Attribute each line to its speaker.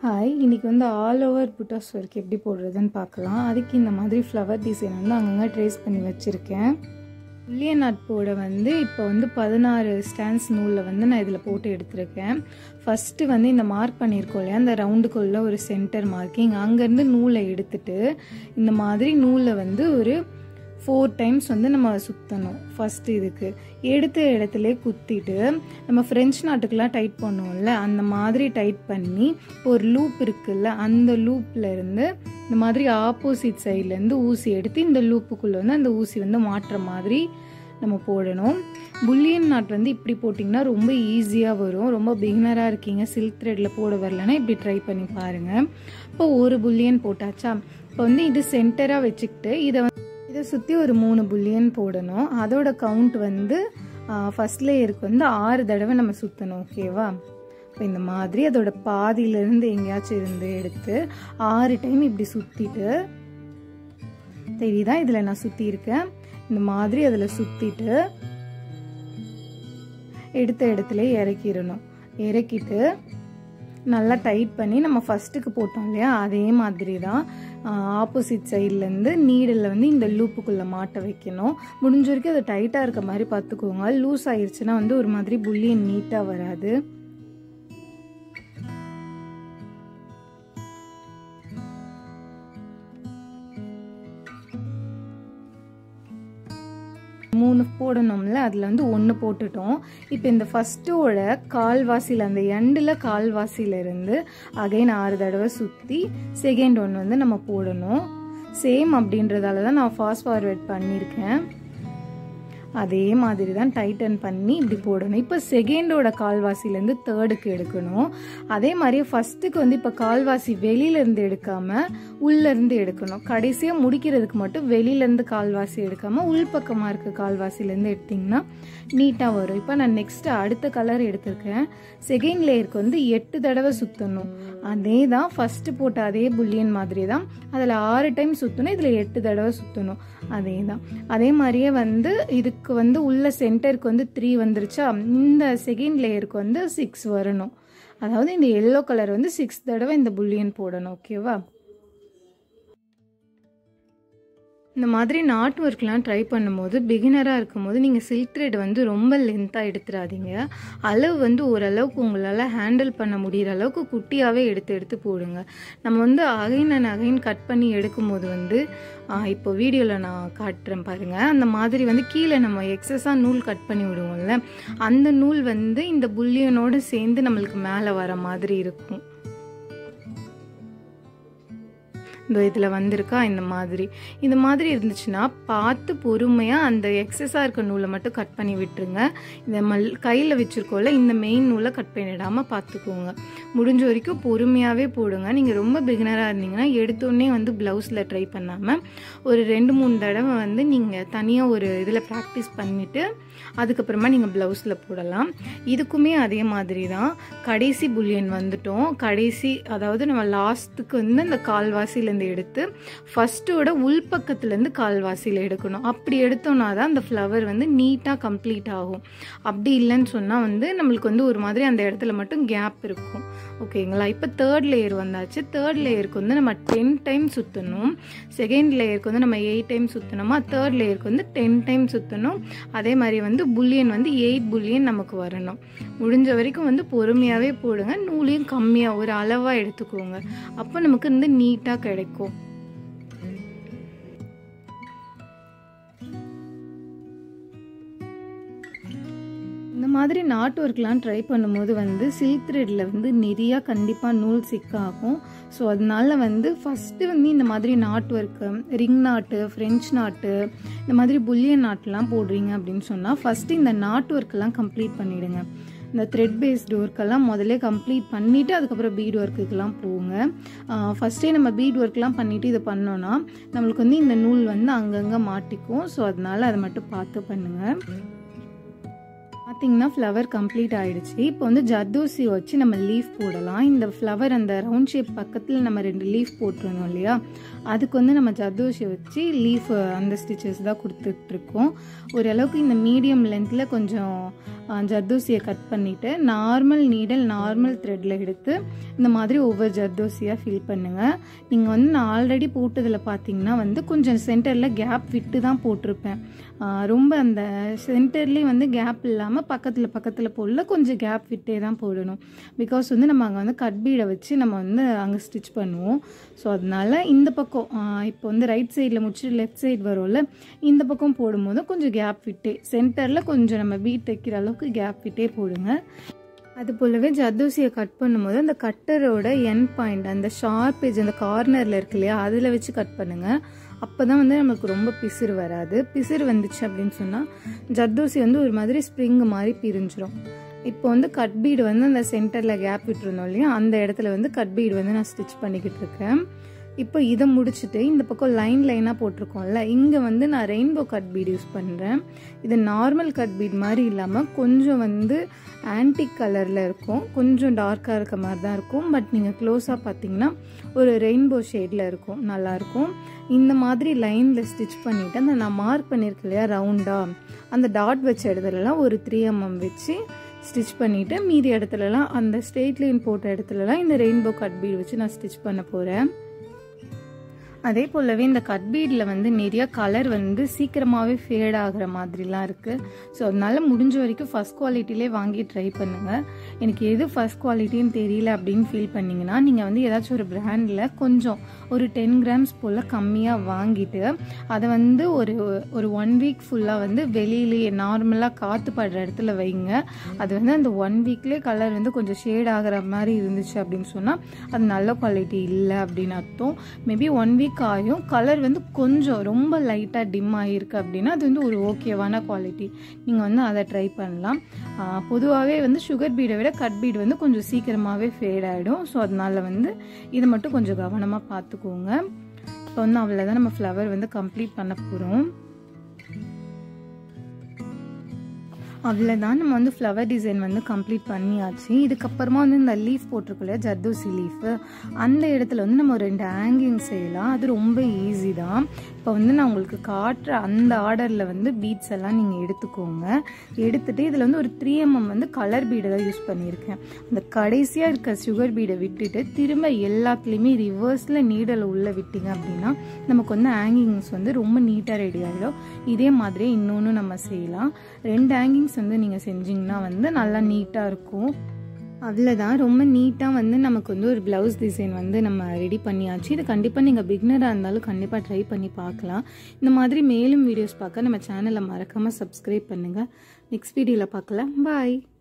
Speaker 1: Hi, இன்றைக்கி வந்து all over புட்டாஸ் work எப்படி போடுறதுன்னு பார்க்கலாம். அதுக்கு இந்த மாதிரி ஃப்ளவர் டிசைன் வந்து அங்கங்கே ட்ரேஸ் பண்ணி வச்சுருக்கேன். புல்லியன் நாட் போட வந்து இப்போ வந்து 16 ஸ்டாண்ட்ஸ் நூலில் வந்து நான் இதில் போட்டு எடுத்திருக்கேன். ஃபஸ்ட்டு வந்து இந்த மார்க் பண்ணியிருக்கோம் இல்லையா, அந்த ரவுண்டுக்குள்ளே ஒரு சென்டர் மார்க்கிங், அங்கேருந்து நூலை எடுத்துட்டு இந்த மாதிரி நூலை வந்து ஒரு 4 டைம்ஸ் வந்து நம்ம சுற்றணும். ஃபஸ்ட்டு இதுக்கு எடுத்த இடத்துல குத்திட்டு நம்ம ஃப்ரெஞ்ச் நாட்டுக்கெலாம் டைட் பண்ணுவோம்ல, அந்த மாதிரி டைட் பண்ணி ஒரு லூப் இருக்குல்ல, அந்த லூப்லேருந்து இந்த மாதிரி ஆப்போசிட் சைட்லேருந்து ஊசி எடுத்து இந்த லூப்புக்குள்ளே வந்து அந்த ஊசி வந்து மாட்டுற மாதிரி நம்ம போடணும். புல்லியன் நாட் வந்து இப்படி போட்டிங்கன்னா ரொம்ப ஈஸியாக வரும். ரொம்ப பிகினராக இருக்கீங்க, சில்க் த்ரெட்டில் போட வரலன்னா இப்படி ட்ரை பண்ணி பாருங்கள். இப்போ ஒரு புல்லியன் போட்டாச்சா, இப்போ வந்து இது சென்டராக வச்சுக்கிட்டு இதை சுற்றி ஒரு 3 புல்லியன் போடணும். அதோட கவுண்ட் வந்து ஃபஸ்ட் லேயருக்கு வந்து 6 தடவை நம்ம சுற்றணும். ஓகேவா? இப்போ இந்த மாதிரி அதோட பாதியிலேருந்து எங்கேயாச்சும் இருந்து எடுத்து 6 டைம் இப்படி சுற்றிட்டு, தெரியுதா இதில் நான் சுற்றியிருக்கேன், இந்த மாதிரி அதில் சுற்றிட்டு எடுத்த இடத்துல இறக்கிடணும். இறக்கிட்டு நல்லா டைட் பண்ணி நம்ம ஃபஸ்ட்டுக்கு போட்டோம் இல்லையா, அதே மாதிரி தான் ஆப்போசிட் சைட்லேருந்து நீடில் வந்து இந்த லூப்புக்குள்ளே மாட்ட வைக்கணும். முடிஞ்ச வரைக்கும் அது டைட்டாக இருக்க மாதிரி பார்த்துக்கோங்க. லூஸ் ஆயிடுச்சுன்னா வந்து ஒரு மாதிரி புல்லியன் நீட்டாக வராது. மூணு போடணும்ல, அதில் வந்து 1 போட்டுட்டோம். இப்போ இந்த ஃபஸ்ட்டோட கால்வாசியில், அந்த எண்டில் கால்வாசியிலேருந்து அகைன் 6 தடவை சுற்றி செகண்ட் ஒன்று வந்து நம்ம போடணும். சேம் அப்படின்றதால தான் நான் ஃபாஸ்ட் ஃபார்வேர்ட் பண்ணியிருக்கேன். அதே மாதிரி தான் டைட்டன் பண்ணி இப்படி போடணும். இப்போ செகண்டோட கால்வாசிலேருந்து தேர்டுக்கு எடுக்கணும். அதே மாதிரி ஃபஸ்ட்டுக்கு வந்து இப்போ கால்வாசி வெளியிலேருந்து எடுக்காமல் உள்ளேருந்து எடுக்கணும். கடைசியாக முடிக்கிறதுக்கு மட்டும் வெளியிலேருந்து கால்வாசி எடுக்காமல் உள்பக்கமாக இருக்க கால்வாசிலேருந்து எடுத்திங்கன்னா நீட்டாக வரும். இப்போ நான் நெக்ஸ்ட்டு அடுத்த கலர் எடுத்திருக்கேன். செகண்ட் லேயருக்கு வந்து 8 தடவை சுற்றணும். அதே தான் ஃபஸ்ட்டு போட்ட அதே புல்லியன் மாதிரி தான், அதில் 6 டைம் சுற்றணும், இதில் 8 தடவை சுற்றணும். அதே தான். அதே மாதிரியே வந்து இதுக்கு வந்து உள்ள சென்டருக்கு வந்து 3 வந்துருச்சா, இந்த செகண்ட் லேயருக்கு வந்து 6 வரணும். அதாவது இந்த எல்லோ கலர் வந்து 6 தடவை இந்த புல்லியன் போடணும். ஓகேவா? இந்த மாதிரி நாட் ஒர்க்லாம் ட்ரை பண்ணும்போது, பிகினராக இருக்கும்போது நீங்கள் சில்க் த்ரெட் வந்து ரொம்ப லென்த்தாக எடுத்துடாதீங்க. அளவு வந்து ஓரளவுக்கு உங்களால் ஹேண்டில் பண்ண முடிகிற அளவுக்கு குட்டியாகவே எடுத்து போடுங்க. நம்ம வந்து அகைன் அண்ட் அகைன் கட் பண்ணி எடுக்கும்போது வந்து இப்போ வீடியோவில் நான் காட்டுறேன் பாருங்கள், அந்த மாதிரி வந்து கீழே நம்ம எக்ஸஸாக நூல் கட் பண்ணி விடுவோம்ல, அந்த நூல் வந்து இந்த புல்லியனோடு சேர்ந்து நம்மளுக்கு மேலே வர மாதிரி இருக்கும். இந்த இதில் வந்திருக்கா, இந்த மாதிரி இருந்துச்சுன்னா பார்த்து பொறுமையாக அந்த எக்ஸஸாக இருக்க நூலை மட்டும் கட் பண்ணி விட்டுருங்க. இந்த கையில் வச்சுருக்கோம்ல, இந்த மெயின் நூலை கட் பண்ணிடாமல் பார்த்துக்கோங்க. முடிஞ்ச வரைக்கும் பொறுமையாகவே போடுங்க. நீங்கள் ரொம்ப பிகினராக இருந்தீங்கன்னா எடுத்தோடனே வந்து ப்ளவுஸில் ட்ரை பண்ணாமல் ஒரு 2-3 தடவை வந்து நீங்கள் தனியாக ஒரு இதில் ப்ராக்டிஸ் பண்ணிவிட்டு அதுக்கப்புறமா நீங்கள் ப்ளவுஸில் போடலாம். இதுக்குமே அதே மாதிரி தான். கடைசி புல்லியன் வந்துட்டோம். கடைசி அதாவது நம்ம லாஸ்ட்டுக்கு வந்து அந்த கால்வாசியில் எடுத்து ஃபர்ஸ்டோட உள்பக்கத்துலேருந்து கால்வாசியில் எடுக்கணும். அப்படி எடுத்தோம்னா தான் அந்த ஃப்ளவர் வந்து நீட்டாக கம்ப்ளீட் ஆகும். அப்படி இல்லைன்னு சொன்னால் வந்து நம்மளுக்கு வந்து ஒரு மாதிரி அந்த இடத்துல மட்டும் கேப் இருக்கும். ஓகேங்களா? இப்போ தேர்ட் லேயர் வந்தாச்சு. தேர்ட் லேயருக்கு வந்து நம்ம 10 டைம் சுற்றணும். செகண்ட் லேயருக்கு வந்து நம்ம 8 டைம் சுற்றணுமா, தேர்ட் லேயருக்கு வந்து 10 டைம் சுற்றணும். அதே மாதிரி வந்து புல்லியன் வந்து 8 புல்லியன் நமக்கு வரணும். முடிஞ்ச வரைக்கும் வந்து பொறுமையாகவே போடுங்க. நூலையும் கம்மியாக ஒரு அளவாக எடுத்துக்கோங்க. அப்போ நமக்கு வந்து நீட்டாக கிடைக்கும். இந்த மாதிரி நாட் ஒர்க்லாம் ட்ரை பண்ணும்போது வந்து சில்க் த்ரெட்டில் வந்து நிறையா கண்டிப்பாக நூல் சிக்காகும். ஸோ அதனால வந்து ஃபஸ்ட்டு வந்து இந்த மாதிரி knot work, ring knot, French knot, இந்த மாதிரி புல்லியன் நாட்லாம் போடுறீங்க அப்படின்னு சொன்னால் ஃபஸ்ட்டு இந்த நாட் ஒர்க்கெல்லாம் கம்ப்ளீட் பண்ணிவிடுங்க. இந்த த்ரெட் பேஸ்டு ஒர்க்கெல்லாம் முதல்ல கம்ப்ளீட் பண்ணிவிட்டு அதுக்கப்புறம் பீட் ஒர்க்குக்கெல்லாம் போங்க. ஃபஸ்ட்டே நம்ம பீட் ஒர்க்லாம் பண்ணிவிட்டு இதை பண்ணோன்னா நம்மளுக்கு வந்து இந்த நூல் வந்து அங்கங்கே மாட்டிக்கும். ஸோ அதனால் அதை மட்டும் பார்த்து பண்ணுங்கள். பார்த்தீங்கன்னா ஃப்ளவர் கம்ப்ளீட் ஆகிடுச்சு. இப்போ வந்து ஜர்தோசி வச்சு நம்ம லீஃப் போடலாம். இந்த ஃப்ளவர் அந்த ரவுண்ட் ஷேப் பக்கத்தில் நம்ம 2 லீஃப் போட்டிருந்தோம் இல்லையா, அதுக்கு வந்து நம்ம ஜர்தோசி வச்சு லீஃப் அந்த ஸ்டிச்சஸ் தான் கொடுத்துட்ருக்கோம். ஓரளவுக்கு இந்த மீடியம் லென்த்தில் கொஞ்சம் ஜர்தோசியை கட் பண்ணிவிட்டு நார்மல் நீடல் நார்மல் த்ரெட்டில் எடுத்து இந்த மாதிரி ஒவ்வொரு ஜர்தோசியாக ஃபில் பண்ணுங்கள். நீங்கள் வந்து நான் ஆல்ரெடி போட்டதில் பார்த்தீங்கன்னா வந்து கொஞ்சம் சென்டரில் கேப் விட்டு தான் போட்டிருப்பேன். ரொம்ப அந்த சென்டர்லேயே வந்து கேப் இல்லாமல் பக்கத்தில் போடல, கொஞ்சம் கேப் விட்டே தான் போடணும். பிகாஸ் வந்து நம்ம அங்கே வந்து கட் பீடை வச்சு நம்ம வந்து அங்கே ஸ்டிச் பண்ணுவோம். ஸோ அதனால இந்த பக்கம் இப்போ வந்து ரைட் சைடில் முடிச்சுட்டு லெஃப்ட் சைடு வரும்ல, இந்த பக்கம் போடும்போது கொஞ்சம் கேப் விட்டே, சென்டரில் கொஞ்சம் நம்ம பீட் தைக்கிற அளவுக்கு கேப் விட்டே போடுங்க. அது போலவே ஜர்தோசியை கட் பண்ணும்போது அந்த கட்டரோட எண்ட் பாயிண்ட் அந்த ஷார்ப் ஏஜ் அந்த கார்னரில் இருக்கு இல்லையா, அதில் வச்சு கட் பண்ணுங்கள். அப்போ தான் வந்து நமக்கு ரொம்ப பிசுறு வராது. பிசுறு வந்துச்சு அப்படின்னு சொன்னால் ஜர்தோசி வந்து ஒரு மாதிரி ஸ்ப்ரிங் மாதிரி பிரிஞ்சிடும். இப்போ வந்து கட் பீடு வந்து அந்த சென்டரில் கேப் விட்டுருந்தோம் இல்லையா, அந்த இடத்துல வந்து கட் பீடு வந்து நான் ஸ்டிச் பண்ணிக்கிட்டு இருக்கேன். இப்போ இதை முடிச்சுட்டு இந்த பக்கம் லைனாக போட்டிருக்கோம்ல, இங்கே வந்து நான் ரெயின்போ கட் பீட் யூஸ் பண்ணுறேன். இது நார்மல் கட் பீட் மாதிரி இல்லாமல் கொஞ்சம் வந்து ஆன்டிக் கலரில் இருக்கும், கொஞ்சம் டார்க்காக இருக்க மாதிரி தான் இருக்கும். பட் நீங்கள் க்ளோஸாக பார்த்தீங்கன்னா ஒரு ரெயின்போ ஷேடில் இருக்கும், நல்லாயிருக்கும். இந்த மாதிரி லைனில் ஸ்டிச் பண்ணிவிட்டு அந்த நான் மார்க் பண்ணியிருக்கேன் இல்லையா ரவுண்டாக, அந்த டாட் வச்ச இடத்துலலாம் ஒரு 3 mm வச்சு ஸ்டிச் பண்ணிவிட்டு மீதி இடத்துலலாம் அந்த ஸ்ட்ரெயிட் லைன் போட்ட இடத்துலலாம் இந்த ரெயின்போ கட் பீட் வச்சு நான் ஸ்டிச் பண்ண போகிறேன். அதே போலவே இந்த கட் பீடில் வந்து நிறைய கலர் வந்து சீக்கிரமாகவே ஃபேட் ஆகிற மாதிரிலாம் இருக்குது. ஸோ அதனால முடிஞ்ச வரைக்கும் ஃபஸ்ட் குவாலிட்டிலே வாங்கி ட்ரை பண்ணுங்கள். எனக்கு எது ஃபஸ்ட் குவாலிட்டின்னு தெரியல அப்படின்னு ஃபீல் பண்ணிங்கன்னா நீங்கள் வந்து ஏதாச்சும் ஒரு பிராண்டில் கொஞ்சம் ஒரு 10 grams போல் கம்மியாக வாங்கிட்டு அதை வந்து ஒரு 1 week ஃபுல்லாக வந்து வெளியிலேயே நார்மலாக காற்று படுற இடத்துல வைங்க. அது வந்து அந்த 1 weekலேயே கலர் வந்து கொஞ்சம் ஷேட் ஆகிற மாதிரி இருந்துச்சு அப்படின்னு சொன்னால் அது நல்ல குவாலிட்டி இல்லை அப்படின்னு அர்த்தம். மேபி 1 week ஆகும், கலர் வந்து கொஞ்சம் ரொம்ப லைட்டாக டிம் ஆகிருக்கு அப்படின்னா அது வந்து ஒரு ஓகேவான குவாலிட்டி. நீங்கள் வந்து அதை ட்ரை பண்ணலாம். பொதுவாகவே வந்து சுகர் பீடை விட கட் பீடு வந்து கொஞ்சம் சீக்கிரமாகவே ஃபேட் ஆகிடும். ஸோ அதனால வந்து இதை மட்டும் கொஞ்சம் கவனமாக பார்த்துக்கோங்க. இப்போ வந்து அவ்வளோதான், நம்ம ஃப்ளவர் வந்து கம்ப்ளீட் பண்ண போகிறோம். அவ்வளோதான், நம்ம வந்து ஃப்ளவர் டிசைன் வந்து கம்ப்ளீட் பண்ணியாச்சு. இதுக்கப்புறமா வந்து இந்த லீஃப் போட்டிருக்கோம் இல்லையா, ஜர்தோசி லீஃபு, அந்த இடத்துல வந்து நம்ம 2 ஹேங்கிங் செய்யலாம். அது ரொம்ப ஈஸி தான். இப்போ வந்து நான் உங்களுக்கு காட்டுற அந்த ஆர்டரில் வந்து பீட்ஸ் எல்லாம் நீங்கள் எடுத்துக்கோங்க. எடுத்துகிட்டு இதில் வந்து ஒரு 3 mm வந்து கலர் பீடை தான் யூஸ் பண்ணியிருக்கேன். அந்த கடைசியாக இருக்க சுகர் பீடை விட்டுட்டு திரும்ப எல்லாத்துலேயுமே ரிவர்ஸில் நீடலை உள்ளே விட்டிங்க அப்படின்னா நமக்கு வந்து ஹேங்கிங்ஸ் வந்து ரொம்ப நீட்டாக ரெடி ஆகிடும். இதே மாதிரியே இன்னொன்று நம்ம செய்யலாம். 2 ஹேங்கிங்ஸ் வந்து நீங்கள் செஞ்சிங்கன்னா வந்து நல்லா நீட்டாக இருக்கும். அவ்வளோதான், ரொம்ப நீட்டாக வந்து நமக்கு வந்து ஒரு ப்ளவுஸ் டிசைன் வந்து நம்ம ரெடி பண்ணியாச்சு. இது கண்டிப்பாக நீங்கள் பிகினராக இருந்தாலும் கண்டிப்பாக ட்ரை பண்ணி பார்க்கலாம். இந்த மாதிரி மேலும் வீடியோஸ் பார்க்க நம்ம சேனலை மறக்காமல் சப்ஸ்கிரைப் பண்ணுங்கள். நெக்ஸ்ட் வீடியோவில் பார்க்கலாம். பாய்.